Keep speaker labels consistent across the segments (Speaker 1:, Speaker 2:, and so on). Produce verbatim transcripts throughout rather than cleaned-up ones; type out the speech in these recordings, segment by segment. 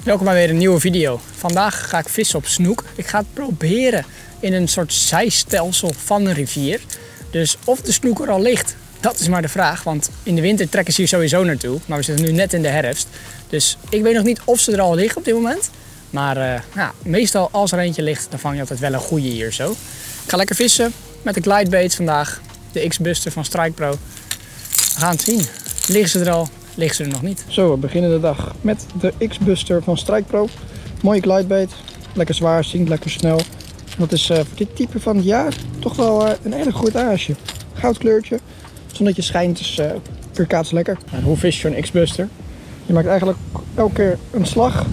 Speaker 1: Welkom bij weer een nieuwe video. Vandaag ga ik vissen op snoek. Ik ga het proberen in een soort zijstelsel van een rivier. Dus of de snoek er al ligt, dat is maar de vraag. Want in de winter trekken ze hier sowieso naartoe. Maar we zitten nu net in de herfst. Dus ik weet nog niet of ze er al liggen op dit moment. Maar uh, ja, meestal als er eentje ligt, dan vang je altijd wel een goeie hier zo. Ik ga lekker vissen met de glidebait vandaag. De X-Buster van StrikePro. We gaan het zien. Liggen ze er al? Liggen ze er nog niet? Zo, we beginnen de dag met de X-Buster van StrikePro. Mooie glidebait. Lekker zwaar, zinkt lekker snel. Dat is uh, voor dit type van het jaar toch wel uh, een erg goed aasje. Goudkleurtje. Het zonnetje schijnt, dus uh, weerkaats lekker. En hoe vis je een X-Buster? Je maakt eigenlijk elke keer een slag.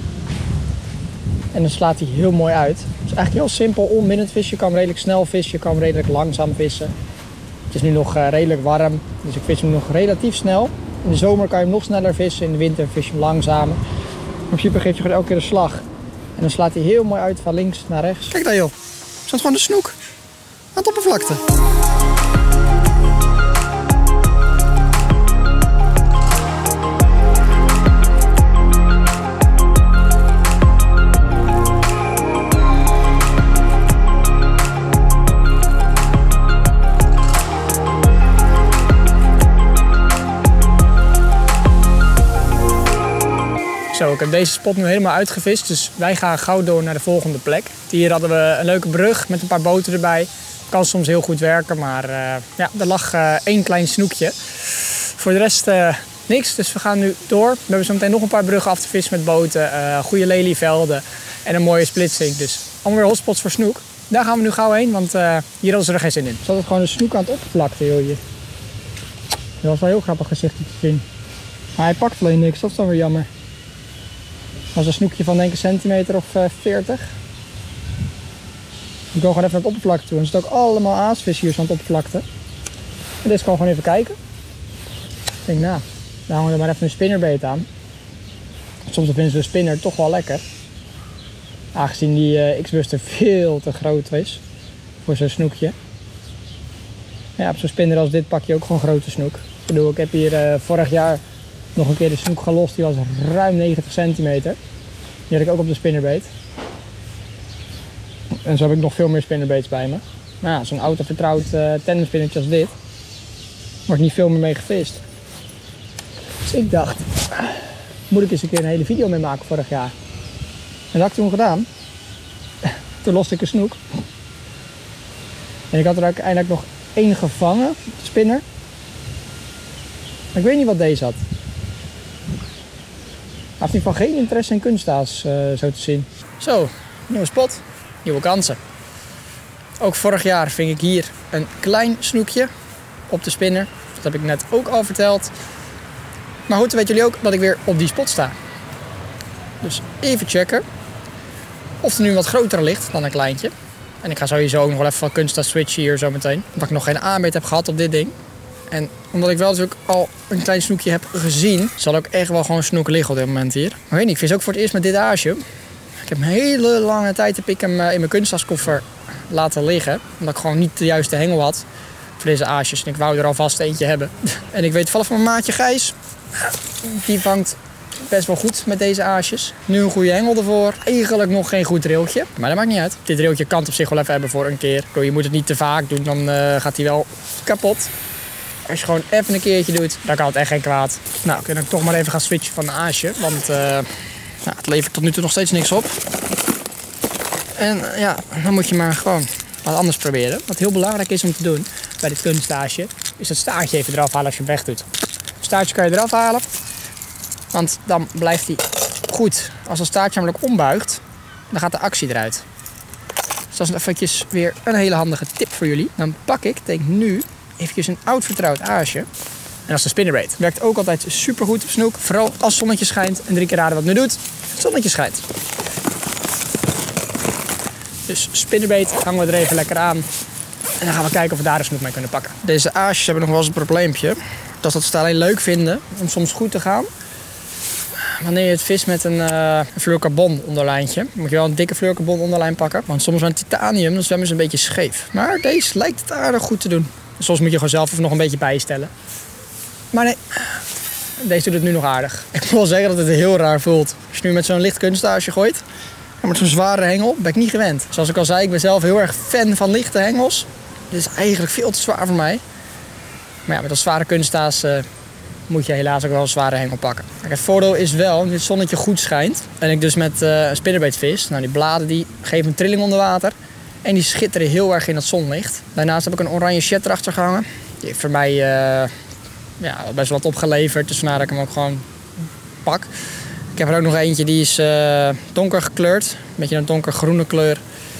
Speaker 1: En dan slaat hij heel mooi uit. Het is eigenlijk heel simpel, onminnend vissen. Je kan redelijk snel vissen, je kan redelijk langzaam vissen. Het is nu nog uh, redelijk warm, dus ik vis hem nog relatief snel. In de zomer kan je hem nog sneller vissen, in de winter vis je hem langzamer. In principe geef je gewoon elke keer een slag. En dan slaat hij heel mooi uit van links naar rechts. Kijk daar joh, er staat gewoon de snoek aan het oppervlakte. Zo, ik heb deze spot nu helemaal uitgevist, dus wij gaan gauw door naar de volgende plek. Hier hadden we een leuke brug met een paar boten erbij. Kan soms heel goed werken, maar uh, ja, er lag uh, één klein snoekje. Voor de rest uh, niks, dus we gaan nu door. We hebben zo meteen nog een paar bruggen af te vissen met boten, uh, goede lelievelden en een mooie splitsing. Dus allemaal weer hotspots voor snoek. Daar gaan we nu gauw heen, want uh, hier hadden ze er geen zin in. Zat het gewoon een snoek aan het oppervlakte, joh, hier. Dat was wel een heel grappig gezicht te zien. Maar hij pakt alleen niks, dat is dan weer jammer. Dat is een snoekje van denk ik een centimeter of uh, veertig. Ik go gewoon even naar het oppervlakte toe. En er zitten ook allemaal aasvis hier zo aan het oppervlakte. En dit kan gewoon even kijken. Ik denk nou, daar hangen we maar even een spinnerbait aan. Soms vinden ze de spinner toch wel lekker. Aangezien die uh, X-Buster veel te groot is voor zo'n snoekje. Ja, op zo'n spinner als dit pak je ook gewoon grote snoek. Ik bedoel, ik heb hier uh, vorig jaar nog een keer de snoek gelost, die was ruim negentig centimeter. Die had ik ook op de spinnerbait. En zo heb ik nog veel meer spinnerbaits bij me. Maar ja, zo'n oud en vertrouwd uh, tandemspinnertje als dit, wordt niet veel meer mee gevist. Dus ik dacht, moet ik eens een keer een hele video mee maken vorig jaar. En dat had ik toen gedaan. Toen loste ik een snoek. En ik had er uiteindelijk nog één gevangen, de spinner. Maar ik weet niet wat deze had. Hij heeft in ieder geval geen interesse in kunstaas, uh, zo te zien. Zo, nieuwe spot, nieuwe kansen. Ook vorig jaar ving ik hier een klein snoekje op de spinner. Dat heb ik net ook al verteld. Maar goed, dan weten jullie ook dat ik weer op die spot sta. Dus even checken of er nu wat groter ligt dan een kleintje. En ik ga sowieso ook nog wel even van kunstaas switchen hier zo meteen. Omdat ik nog geen aanbeet heb gehad op dit ding. En omdat ik wel natuurlijk al een klein snoekje heb gezien, zal ook echt wel gewoon snoek liggen op dit moment hier. Maar weet niet, ik vis ook voor het eerst met dit aasje. Ik heb een hele lange tijd heb ik hem in mijn kunstaaskoffer laten liggen. Omdat ik gewoon niet de juiste hengel had voor deze aasjes. En ik wou er alvast eentje hebben. En ik weet toevallig van mijn maatje Gijs. Die vangt best wel goed met deze aasjes. Nu een goede hengel ervoor. Eigenlijk nog geen goed railtje. Maar dat maakt niet uit. Dit railtje kan het op zich wel even hebben voor een keer. Je moet het niet te vaak doen, dan uh, gaat hij wel kapot. Als je gewoon even een keertje doet, dan kan het echt geen kwaad. Nou, dan kan ik toch maar even gaan switchen van een aasje. Want uh, nou, het levert tot nu toe nog steeds niks op. En uh, ja, dan moet je maar gewoon wat anders proberen. Wat heel belangrijk is om te doen bij dit kunstaasje, is het staartje even eraf halen als je hem weg doet. Het staartje kan je eraf halen, want dan blijft hij goed. Als het staartje namelijk ombuigt, dan gaat de actie eruit. Dus dat is eventjes weer een hele handige tip voor jullie. Dan pak ik, denk nu, eventjes een oud vertrouwd aasje. En dat is de spinnerbait. Werkt ook altijd super goed op snoek. Vooral als het zonnetje schijnt. En drie keer raden wat het nu doet. Het zonnetje schijnt. Dus spinnerbait hangen we er even lekker aan. En dan gaan we kijken of we daar een snoek mee kunnen pakken. Deze aasjes hebben nog wel eens een probleempje. Dat ze het alleen leuk vinden om soms goed te gaan. Wanneer je het vis met een, uh, een fluorocarbon onderlijntje, moet je wel een dikke fluorocarbon onderlijn pakken. Want soms met titanium dan zwemmen ze een beetje scheef. Maar deze lijkt het aardig goed te doen. Soms moet je gewoon zelf even nog een beetje bijstellen. Maar nee, Deze doet het nu nog aardig. Ik moet wel zeggen dat het heel raar voelt. Als je nu met zo'n licht kunststage gooit en met zo'n zware hengel, ben ik niet gewend. Zoals ik al zei, ik ben zelf heel erg fan van lichte hengels. Dit is eigenlijk veel te zwaar voor mij. Maar ja, met een zware kunststaas uh, moet je helaas ook wel een zware hengel pakken. Kijk, het voordeel is wel dat het zonnetje goed schijnt. En ik dus met uh, een spinnerbait-vis. Nou, die bladen die geven een trilling onder water. En die schitteren heel erg in het zonlicht. Daarnaast heb ik een oranje shed erachter gehangen. Die heeft voor mij uh, ja, best wat opgeleverd. Dus vandaar dat ik hem ook gewoon pak. Ik heb er ook nog eentje die is uh, donker gekleurd. Een beetje een donkergroene kleur.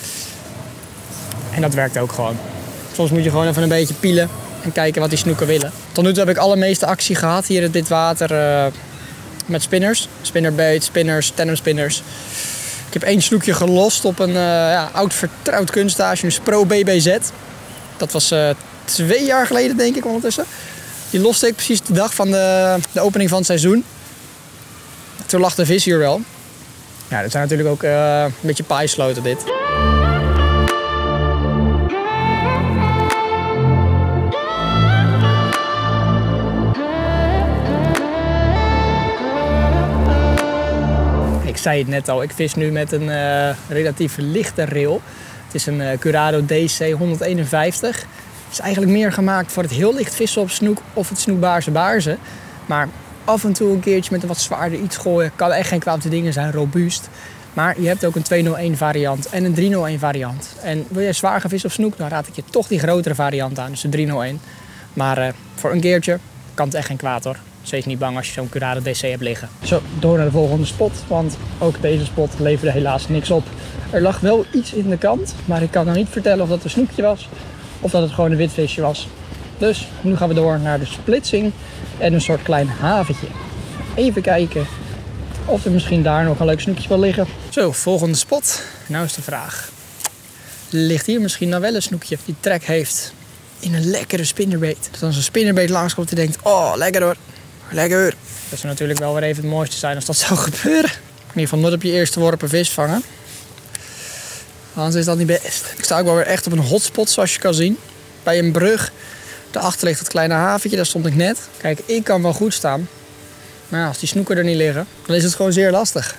Speaker 1: En dat werkt ook gewoon. Soms moet je gewoon even een beetje pielen en kijken wat die snoeken willen. Tot nu toe heb ik allermeeste actie gehad hier in dit water uh, met spinners. Spinnerbait, spinners, tandem spinners. Ik heb één snoekje gelost op een uh, ja, oud vertrouwd kunststage, dus Pro B B Z. Dat was uh, twee jaar geleden denk ik ondertussen. Die loste ik precies de dag van de, de opening van het seizoen. Toen lag de vis hier wel. Ja, dat zijn natuurlijk ook uh, een beetje paaisloten dit. Ik zei het net al, ik vis nu met een uh, relatief lichte reel. Het is een uh, Curado D C honderdeenenvijftig. Het is eigenlijk meer gemaakt voor het heel licht vissen op snoek of het snoekbaarse baarzen. Maar af en toe een keertje met een wat zwaarder iets gooien kan echt geen kwaad. De dingen zijn robuust. Maar je hebt ook een tweehonderdéén variant en een driehonderdéén variant. En wil je zwaar gaan vissen op snoek, dan raad ik je toch die grotere variant aan, dus de driehonderdéén. Maar uh, voor een keertje kan het echt geen kwaad hoor. Wees niet bang als je zo'n Curado D C hebt liggen. Zo, door naar de volgende spot, want ook deze spot leverde helaas niks op. Er lag wel iets in de kant, maar ik kan nou niet vertellen of dat een snoekje was of dat het gewoon een witvisje was. Dus nu gaan we door naar de splitsing en een soort klein haventje. Even kijken of er misschien daar nog een leuk snoekje wil liggen. Zo, volgende spot. Nou is de vraag. Ligt hier misschien nou wel een snoekje die trek heeft in een lekkere spinnerbait? Dat als een spinnerbait langskomt en denkt, oh lekker hoor. Lekker. Dat zou natuurlijk wel weer even het mooiste zijn als dat zou gebeuren. In ieder geval nooit op je eerste worp een vis vangen. Anders is dat niet best. Ik sta ook wel weer echt op een hotspot zoals je kan zien. Bij een brug. Daarachter ligt het kleine haventje, daar stond ik net. Kijk, ik kan wel goed staan. Maar ja, als die snoeken er niet liggen, dan is het gewoon zeer lastig.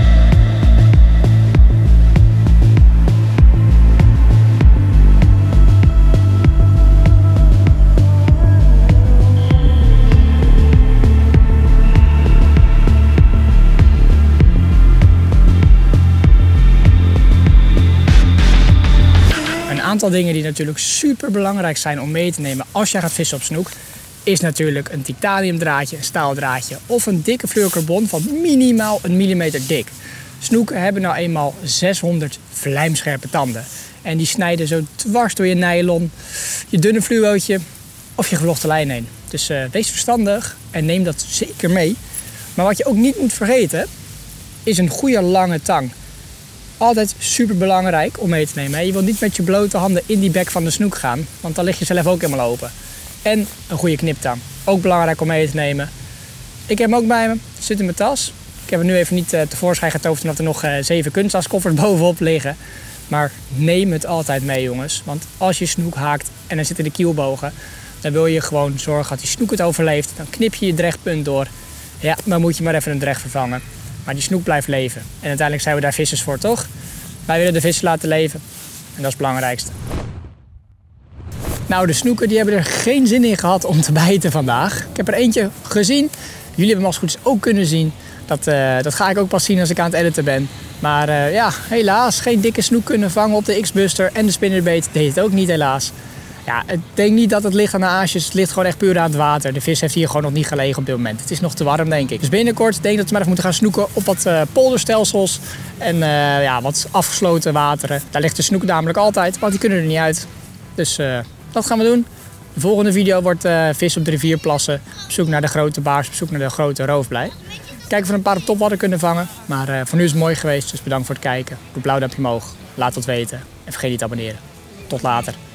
Speaker 1: Een aantal dingen die natuurlijk super belangrijk zijn om mee te nemen als jij gaat vissen op snoek, is natuurlijk een titaniumdraadje, een staaldraadje of een dikke fluorocarbon van minimaal een millimeter dik. Snoeken hebben nou eenmaal zeshonderd vlijmscherpe tanden en die snijden zo dwars door je nylon, je dunne fluootje of je gevlochten lijn heen. Dus uh, wees verstandig en neem dat zeker mee. Maar wat je ook niet moet vergeten is een goede lange tang. Altijd super belangrijk om mee te nemen. Je wilt niet met je blote handen in die bek van de snoek gaan, want dan lig je zelf ook helemaal open. En een goede kniptang. Ook belangrijk om mee te nemen. Ik heb hem ook bij me. Het zit in mijn tas. Ik heb hem nu even niet uh, tevoorschijn getoverd omdat er nog uh, zeven kunststaskoffers bovenop liggen. Maar neem het altijd mee jongens. Want als je snoek haakt en er zitten de kielbogen, dan wil je gewoon zorgen dat die snoek het overleeft. Dan knip je je drechtpunt door. Ja, dan moet je maar even een drecht vervangen. Maar die snoek blijft leven. En uiteindelijk zijn we daar vissers voor, toch? Wij willen de vissen laten leven. En dat is het belangrijkste. Nou, de snoeken die hebben er geen zin in gehad om te bijten vandaag. Ik heb er eentje gezien. Jullie hebben hem als het goed is ook kunnen zien. Dat, uh, dat ga ik ook pas zien als ik aan het editen ben. Maar uh, ja, helaas geen dikke snoek kunnen vangen op de X-Buster. En de spinnerbait deed het ook niet helaas. Ja, ik denk niet dat het ligt aan de aasjes. Het ligt gewoon echt puur aan het water. De vis heeft hier gewoon nog niet gelegen op dit moment. Het is nog te warm, denk ik. Dus binnenkort denk ik dat we maar even moeten gaan snoeken op wat uh, polderstelsels. En uh, ja, wat afgesloten wateren. Daar ligt de snoek namelijk altijd, want die kunnen er niet uit. Dus uh, dat gaan we doen. De volgende video wordt uh, vis op de rivierplassen. Op zoek naar de grote baars, op zoek naar de grote roofblij. Kijken of we een paar op topwater kunnen vangen. Maar uh, voor nu is het mooi geweest, dus bedankt voor het kijken. Doe een blauw duimpje omhoog. Laat het weten. En vergeet niet te abonneren. Tot later.